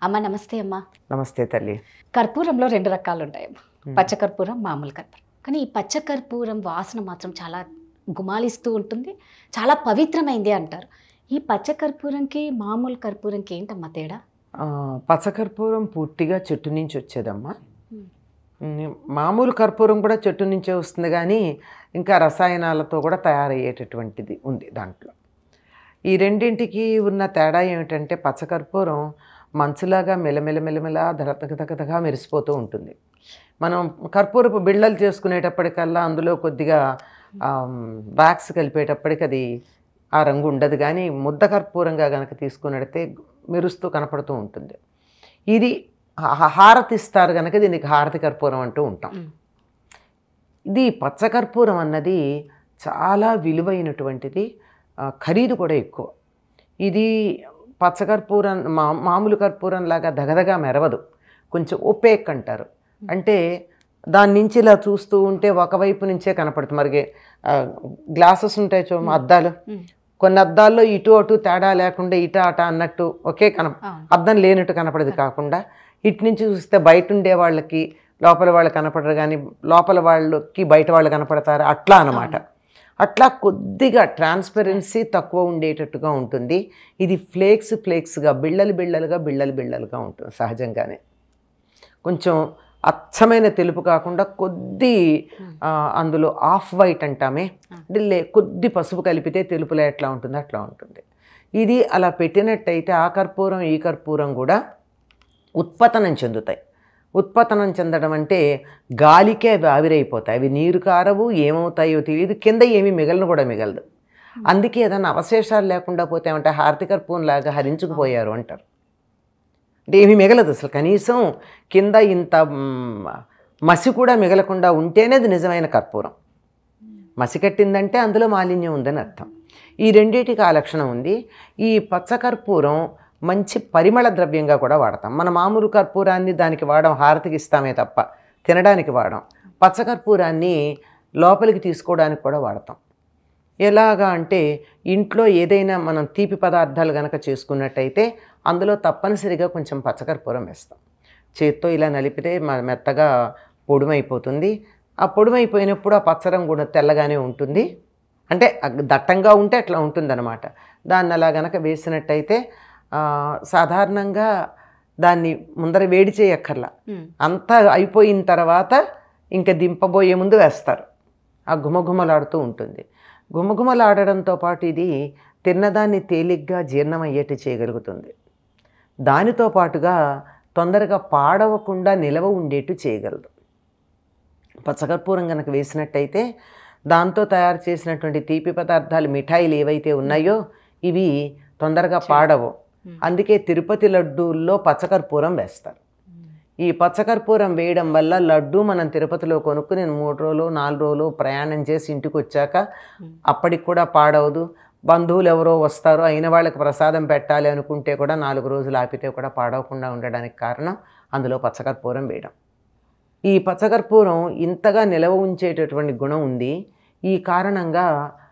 అమ్మ నమస్తే అమ్మ. నమస్తే తల్లి. కర్పూరంలో 2 రకాలు ఉంటాయమ్మ, పచ్చ కర్పూరం, మామూలు కర్పూరం. కానీ ఈ పచ్చ కర్పూరం వాసన మాత్రం చాలా గుమాలిస్తూ ఉంటుంది, చాలా పవిత్రమైంది అంటారు. ఈ పచ్చ కర్పూరంకి మామూలు కర్పూరంకి ఏంటమ్మా తేడా? పచ్చకర్పూరం పూర్తిగా చెట్టు నుంచి వచ్చేదమ్మా. మామూలు కర్పూరం కూడా చెట్టు నుంచే వస్తుంది, కానీ ఇంకా రసాయనాలతో కూడా తయారయ్యేటటువంటిది ఉంది దాంట్లో. ఈ రెండింటికి ఉన్న తేడా ఏమిటంటే పచ్చకర్పూరం మంచులాగా మెలమెలమెలమెలా దగదగదగదగా మెరిసిపోతూ ఉంటుంది. మనం కర్పూరపు బిళ్ళలు చేసుకునేటప్పటికల్లా అందులో కొద్దిగా వ్యాక్స్ కలిపేటప్పటికి అది ఆ రంగు ఉండదు, కానీ ముద్ద కర్పూరంగా కనుక తీసుకున్నట్టయితే మెరుస్తూ కనపడుతూ ఉంటుంది. ఇది హారతి ఇస్తారు కనుక దీనికి హారతి కర్పూరం అంటూ ఉంటాం. ఇది పచ్చకర్పూరం అన్నది చాలా విలువైనటువంటిది, ఖరీదు కూడా ఎక్కువ. ఇది పచ్చకర్పూరం మామూలు కర్పూరం లాగా దగదగా మెరవదు, కొంచెం ఒపేక్ అంటారు. అంటే దాని నుంచి ఇలా చూస్తూ ఉంటే ఒకవైపు నుంచే కనపడుతుంది. మరి గ్లాసెస్ ఉంటాయి చూడ, అద్దాలు, కొన్ని అద్దాల్లో ఇటు అటు తేడా లేకుండా ఇట అట అన్నట్టు ఒకే అద్దం లేనట్టు కనపడదు. కాకుండా ఇటు నుంచి చూస్తే బయట ఉండే వాళ్ళకి లోపల వాళ్ళు కనపడరు, కానీ లోపల వాళ్ళకి బయట వాళ్ళు కనపడతారు, అట్లా అన్నమాట. అట్లా కొద్దిగా ట్రాన్స్పరెన్సీ తక్కువ ఉండేటట్టుగా ఉంటుంది. ఇది ఫ్లేక్స్గా బిళ్ళలుగా ఉంటుంది సహజంగానే. కొంచెం అచ్చమైన తెలుపు కాకుండా కొద్ది అందులో ఆఫ్ వైట్ అంటామే, అంటే కొద్ది పసుపు కలిపితే తెలుపులో ఎట్లా ఉంటుందో అట్లా ఉంటుంది. ఇది అలా పెట్టినట్టయితే ఆ కర్పూరం ఈ కర్పూరం కూడా ఉత్పతనం చెందుతాయి. ఉత్పతనం చెందడం అంటే గాలికే అవి ఆవిరైపోతాయి. అవి నీరు కారవు, ఏమవుతాయో తెలియదు, కింద ఏమీ మిగలదు. అందుకే ఏదైనా అవశేషాలు లేకుండా పోతే ఏమంటే హారతి కర్పూరం లాగా హరించుకుపోయారు అంటారు. అంటే ఏమీ మిగలదు అసలు, కనీసం కింద ఇంత మసి కూడా మిగలకుండా ఉంటేనే అది నిజమైన కర్పూరం. మసి కట్టిందంటే అందులో మాలిన్యం ఉందని అర్థం. ఈ రెండింటికి ఆ లక్షణం ఉంది. ఈ పచ్చకర్పూరం మంచి పరిమళ ద్రవ్యంగా కూడా వాడతాం. మన మామూలు కర్పూరాన్ని దానికి వాడడం, హారతికి ఇస్తామే తప్ప తినడానికి వాడడం. పచ్చకర్పూరాన్ని లోపలికి తీసుకోవడానికి కూడా వాడతాం. ఎలాగా అంటే ఇంట్లో ఏదైనా మనం తీపి పదార్థాలు కనుక చేసుకున్నట్టయితే అందులో తప్పనిసరిగా కొంచెం పచ్చకర్పూరం వేస్తాం. చేత్తో ఇలా నలిపితే మెత్తగా పొడుమైపోతుంది. ఆ పొడుమైపోయినప్పుడు ఆ పచ్చరం కూడా తెల్లగానే ఉంటుంది, అంటే దట్టంగా ఉంటే అట్లా ఉంటుందన్నమాట. దాన్ని అలా గనక వేసినట్టయితే సాధారణంగా దాన్ని ముందర వేడి చేయక్కర్లా, అంతా అయిపోయిన తర్వాత ఇంకా దింపబోయే ముందు వేస్తారు. ఆ గుమగుమలాడుతూ ఉంటుంది. గుమగుమలాడడంతో పాటు ఇది తిన్నదాన్ని తేలిగ్గా జీర్ణం అయ్యేట్టు చేయగలుగుతుంది. దానితో పాటుగా తొందరగా పాడవకుండా నిలవ ఉండేట్టు చేయగలదు. పచ్చకర్పూరం కనుక వేసినట్టయితే దాంతో తయారు చేసినటువంటి తీపి పదార్థాలు, మిఠాయిలు ఏవైతే ఉన్నాయో ఇవి తొందరగా పాడవు. అందుకే తిరుపతి లడ్డూల్లో పచ్చకర్పూరం వేస్తారు. ఈ పచ్చకర్పూరం వేయడం వల్ల లడ్డు మనం తిరుపతిలో కొనుక్కుని 3 రోజులు 4 రోజులు ప్రయాణం చేసి ఇంటికి వచ్చాక అప్పటికి కూడా పాడవదు. బంధువులు ఎవరో వస్తారో అయిన వాళ్ళకి ప్రసాదం పెట్టాలి అనుకుంటే కూడా 4 రోజులు ఆపితే కూడా పాడవకుండా ఉండడానికి కారణం అందులో పచ్చకర్పూరం వేయడం. ఈ పచ్చకర్పూరం ఇంతగా నిలవ ఉంచేటటువంటి గుణం ఉంది. ఈ కారణంగా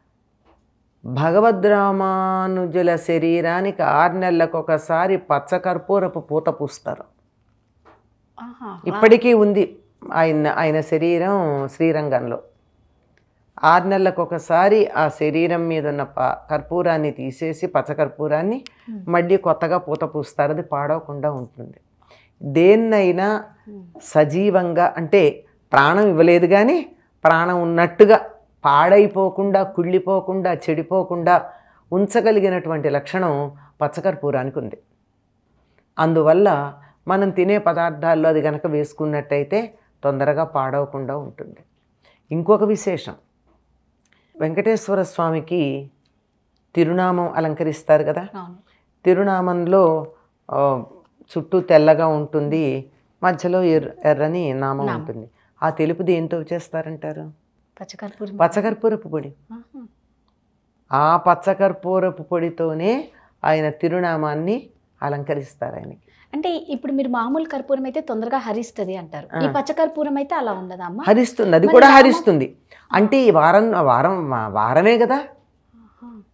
భగవద్రామానుజుల శరీరానికి 6 నెలలకు ఒకసారి పచ్చకర్పూరపు పూత పూస్తారు. ఇప్పటికీ ఉంది ఆయన శరీరం శ్రీరంగంలో. 6 నెలలకు ఒకసారి ఆ శరీరం మీద ఉన్న కర్పూరాన్ని తీసేసి పచ్చకర్పూరాన్ని మళ్ళీ కొత్తగా పూత పూస్తారు. అది పాడవకుండా ఉంటుంది. దేన్నైనా సజీవంగా, అంటే ప్రాణం ఇవ్వలేదు కానీ ప్రాణం ఉన్నట్టుగా పాడైపోకుండా, కుళ్ళిపోకుండా, చెడిపోకుండా ఉంచగలిగినటువంటి లక్షణం పచ్చకర్పూరానికి ఉంది. అందువల్ల మనం తినే పదార్థాల్లో అది కనుక వేసుకున్నట్టయితే తొందరగా పాడవకుండా ఉంటుంది. ఇంకొక విశేషం, వెంకటేశ్వర స్వామికి తిరునామం అలంకరిస్తారు కదా. తిరునామంలో చుట్టూ తెల్లగా ఉంటుంది, మధ్యలో ఎర్రని నామం ఉంటుంది. ఆ తెలుపుది ఏంతో చేస్తారంటారు? పచ్చకర్పూరపు పొడి. ఆ పచ్చకర్పూరపు పొడితోనే ఆయన తిరునామాన్ని అలంకరిస్తారు ఆయనకి. అంటే ఇప్పుడు మీరు మామూలు కర్పూరం అయితే తొందరగా హరిస్తుంది అంటారు, ఈ పచ్చకర్పూరం అయితే అలా ఉండదమ్మా? హరిస్తుంది, అది కూడా హరిస్తుంది. అంటే ఈ వారమే కదా,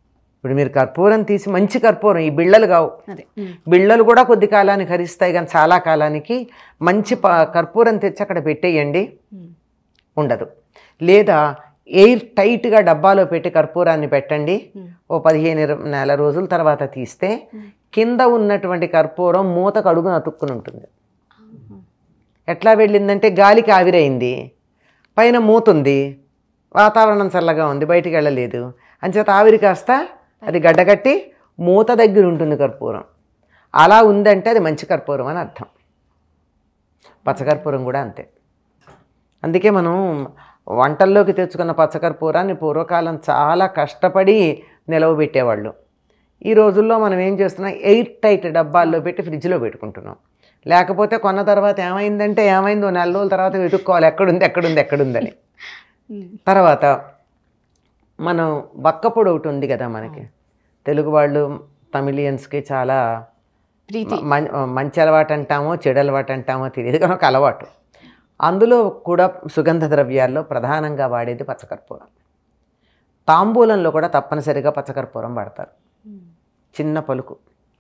ఇప్పుడు మీరు కర్పూరం తీసి మంచి కర్పూరం, ఈ బిళ్ళలు కావు, అదే బిళ్ళలు కూడా కొద్ది కాలానికి హరిస్తాయి కానీ చాలా కాలానికి మంచి కర్పూరం తెచ్చి అక్కడ పెట్టేయండి, ఉండదు. లేదా ఎయిర్ టైట్గా డబ్బాలో పెట్టి కర్పూరాన్ని పెట్టండి, ఓ 15 నెల రోజుల తర్వాత తీస్తే కింద ఉన్నటువంటి కర్పూరం మూతకు అడుగున అతుక్కుని ఉంటుంది. ఎట్లా వెళ్ళిందంటే గాలికి ఆవిరైంది, పైన మూత ఉంది, వాతావరణం చల్లగా ఉంది, బయటికి వెళ్ళలేదు, అంచేత ఆవిరి కాస్త అది గడ్డగట్టి మూత దగ్గర ఉంటుంది కర్పూరం. అలా ఉందంటే అది మంచి కర్పూరం అని అర్థం. పచ్చకర్పూరం కూడా అంతే. అందుకే మనం వంటల్లోకి తెచ్చుకున్న పచ్చకర్పూరాన్ని పూర్వకాలం చాలా కష్టపడి నిలవబెట్టేవాళ్ళు. ఈ రోజుల్లో మనం ఏం చేస్తున్నాం, ఎయిర్ టైట్ డబ్బాల్లో పెట్టి ఫ్రిడ్జ్లో పెట్టుకుంటున్నాం. లేకపోతే కొన్న తర్వాత ఏమైందో 4 రోజుల తర్వాత వెతుక్కోవాలి ఎక్కడుందని. తర్వాత మనం వక్కపొడి ఒకటి ఉంది కదా మనకి, తెలుగు వాళ్ళు తమిళియన్స్కి చాలా మంచి అలవాటు అంటామో చెడు అలవాటు అంటామో తెలియదు కానీ ఒక అలవాటు. అందులో కూడా సుగంధ ద్రవ్యాల్లో ప్రధానంగా వాడేది పచ్చకర్పూరం. తాంబూలంలో కూడా తప్పనిసరిగా పచ్చకర్పూరం వాడతారు. చిన్న పలుకు,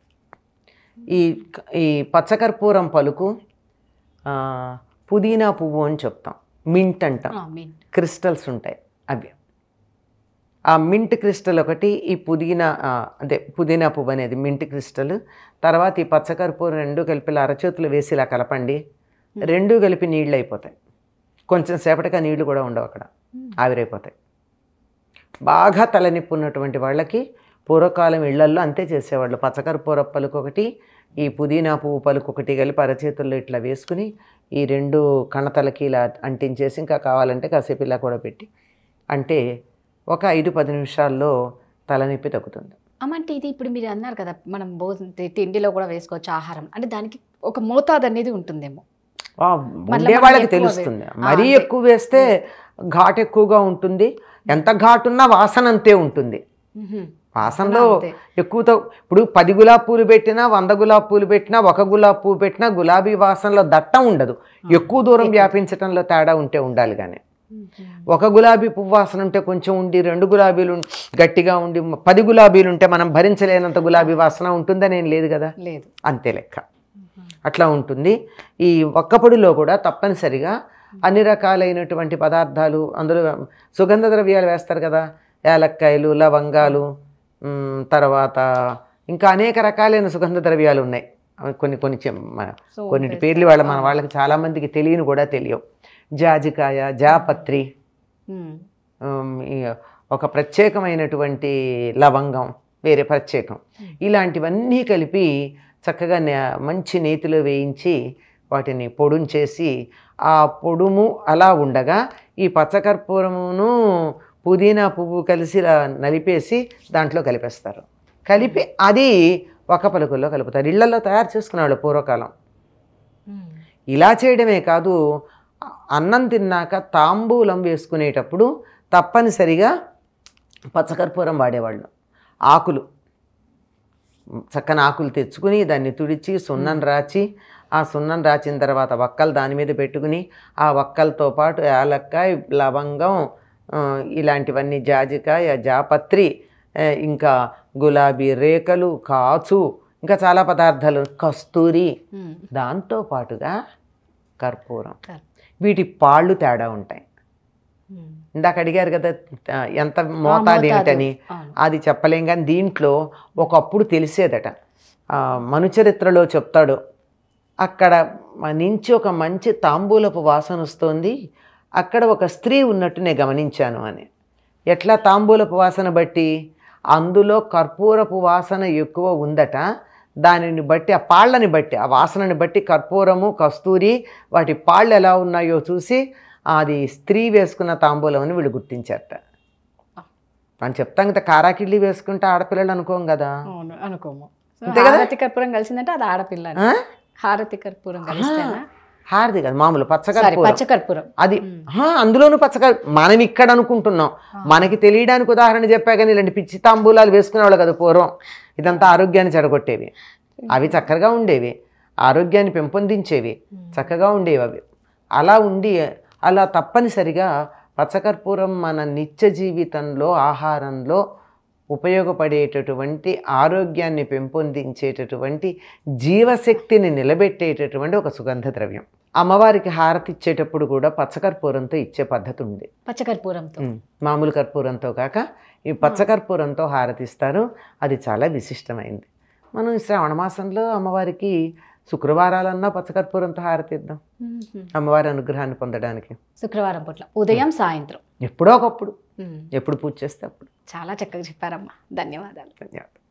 ఈ పచ్చకర్పూరం పలుకు పుదీనా పువ్వు అని చెప్తాం, మింట్ అంటాం, క్రిస్టల్స్ ఉంటాయి అవి. ఆ మింట్ క్రిస్టల్ ఒకటి, ఈ పుదీనా పువ్వు అనేది మింట్ క్రిస్టల్. తర్వాత ఈ పచ్చకర్పూరం 2 కలిపి అరచేతులు వేసి ఇలా కలపండి, 2 కలిపి నీళ్ళు అయిపోతాయి. కొంచెం సేపటికి ఆ నీళ్లు కూడా ఉండవు, అక్కడ ఆవిరైపోతాయి. బాగా తలనొప్పి ఉన్నటువంటి వాళ్ళకి పూర్వకాలం ఇళ్లల్లో అంతే చేసేవాళ్ళు. పచ్చకర్పూర పలుకు ఒకటి, ఈ పుదీనా పువ్వు పలుకు ఒకటి కలిపి అరచేతుల్లో ఇట్లా వేసుకుని ఈ 2 కణతలకి ఇలా అంటించేసి ఇంకా కావాలంటే కాసేపు ఇలా కూడా పెట్టి అంటే ఒక 5-10 నిమిషాల్లో తలనొప్పి తగ్గుతుంది. అమ్మంటే ఇది ఇప్పుడు మీరు అన్నారు కదా, మనం తిండిలో కూడా వేసుకోవచ్చు ఆహారం అంటే, దానికి ఒక మోతాదు అనేది ఉంటుందేమో, ఉండే వాళ్ళకి తెలుస్తుంది. మరీ ఎక్కువ వేస్తే ఘాటు ఎక్కువగా ఉంటుంది, ఎంత ఘాటున్నా వాసన అంతే ఉంటుంది. వాసనలో ఎక్కువతో ఇప్పుడు 10 గులాబీ పూలు పెట్టినా 100 గులాబీ పూలు పెట్టినా 1 గులాబీ పువ్వు పెట్టినా గులాబీ వాసనలో దట్టం ఉండదు. ఎక్కువ దూరం వ్యాపించడంలో తేడా ఉంటే ఉండాలి. కానీ 1 గులాబీ పువ్వు వాసన ఉంటే కొంచెం ఉండి, 2 గులాబీలు గట్టిగా ఉండి, 10 గులాబీలు ఉంటే మనం భరించలేనంత గులాబీ వాసన ఉంటుందని ఏం లేదు కదా, లేదు, అంతే లెక్క. అట్లా ఉంటుంది. ఈ ఒక్కపొడిలో కూడా తప్పనిసరిగా అన్ని రకాలైనటువంటి పదార్థాలు, అందులో సుగంధ ద్రవ్యాలు వేస్తారు కదా, యాలక్కాయలు, లవంగాలు, తర్వాత ఇంకా అనేక రకాలైన సుగంధ ద్రవ్యాలు ఉన్నాయి. కొన్నిటి పేర్లు మన వాళ్ళకి చాలామందికి తెలియని కూడా తెలియవు. జాజికాయ, జాపత్రి, ఒక ప్రత్యేకమైనటువంటి లవంగం వేరే ప్రత్యేకం, ఇలాంటివన్నీ కలిపి చక్కగా మంచి నేతిలో వేయించి వాటిని పొడుంచేసి ఆ పొడుము అలా ఉండగా ఈ పచ్చకర్పూరమును పుదీనా పువ్వు కలిసి నలిపేసి దాంట్లో కలిపేస్తారు. కలిపి అది ఒక పలుకుల్లో కలుపుతారు. ఇళ్లలో తయారు చేసుకునేవాళ్ళు పూర్వకాలం. ఇలా చేయడమే కాదు, అన్నం తిన్నాక తాంబూలం వేసుకునేటప్పుడు తప్పనిసరిగా పచ్చకర్పూరం వాడేవాళ్ళు. ఆకులు, చక్కని ఆకులు తెచ్చుకుని దాన్ని తుడిచి సున్నం రాచి, ఆ సున్నం రాచిన తర్వాత వక్కలు దాని మీద పెట్టుకుని ఆ వక్కలతో పాటు యాలక్కాయ, లవంగం, ఇలాంటివన్నీ, జాజికాయ, జాపత్రి, ఇంకా గులాబీ రేఖలు, కాచు, ఇంకా చాలా పదార్థాలు, కస్తూరి, దాంతో పాటుగా కర్పూరం. వీటి పాళ్ళు తేడా ఉంటాయి. ఇందాక అడిగారు కదా ఎంత మోతాదు ఏమిటని, అది చెప్పలేం. కానీ దీంట్లో ఒకప్పుడు తెలిసేదట, మనుచరిత్రలో చెప్తాడు, అక్కడ నుంచి ఒక మంచి తాంబూలపు వాసన వస్తుంది, అక్కడ ఒక స్త్రీ ఉన్నట్టు నేను గమనించాను అని. ఎట్లా తాంబూలపు వాసన బట్టి? అందులో కర్పూరపు వాసన ఎక్కువ ఉందట. దానిని బట్టి, ఆ పాళ్ళని బట్టి, ఆ వాసనని బట్టి కర్పూరము, కస్తూరి, వాటి పాళ్ళు ఎలా ఉన్నాయో చూసి అది స్త్రీ వేసుకున్న తాంబూలం అని వీళ్ళు గుర్తించారట. మనం చెప్తాం కదా, కారాకిళ్ళి వేసుకుంటే ఆడపిల్లలు అనుకోం కదా, అనుకోము. హారతి కర్పూరం కలిసిందంటే అది ఆడపిల్ల. హారతి కర్పూరం కలిస్తేనా? హారతి కాదు, మామూలు పచ్చకర్పూరం. అది అందులోనూ మనం ఇక్కడ అనుకుంటున్నాం, మనకి తెలియడానికి ఉదాహరణ చెప్పా. కానీ ఇలాంటి పిచ్చి తాంబూలాలు వేసుకునేవాళ్ళు కదా పూర్వం. ఇదంతా ఆరోగ్యాన్ని చెడగొట్టేవి. అవి చక్కగా ఉండేవి, ఆరోగ్యాన్ని పెంపొందించేవి, చక్కగా ఉండేవి అవి. అలా తప్పనిసరిగా పచ్చకర్పూరం మన నిత్య జీవితంలో, ఆహారంలో ఉపయోగపడేటటువంటి ఆరోగ్యాన్ని పెంపొందించేటటువంటి జీవశక్తిని నిలబెట్టేటటువంటి ఒక సుగంధ ద్రవ్యం. అమ్మవారికి హారతి ఇచ్చేటప్పుడు కూడా పచ్చకర్పూరంతో ఇచ్చే పద్ధతి ఉంది. పచ్చకర్పూరంతో మామూలు కర్పూరంతో కాక ఈ పచ్చకర్పూరంతో హారతి ఇస్తారు. అది చాలా విశిష్టమైంది. మనం ఈ శ్రావణ మాసంలో అమ్మవారికి శుక్రవారాలన్నా పచ్చకర్పూరంతో హారతి ఇద్దాం అమ్మవారి అనుగ్రహాన్ని పొందడానికి. శుక్రవారం పూట్ల ఉదయం సాయంత్రం ఎప్పుడో ఒకప్పుడు, ఎప్పుడు పూజ చేస్తే అప్పుడు. చాలా చక్కగా చెప్పారమ్మా. ధన్యవాదాలు. ధన్యవాదాలు.